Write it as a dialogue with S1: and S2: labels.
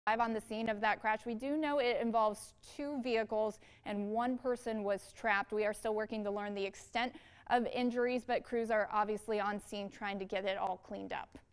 S1: On the scene of that crash. We do know it involves two vehicles and one person was trapped. We are still working to learn the extent of injuries, but crews are obviously on scene trying to get it all cleaned up.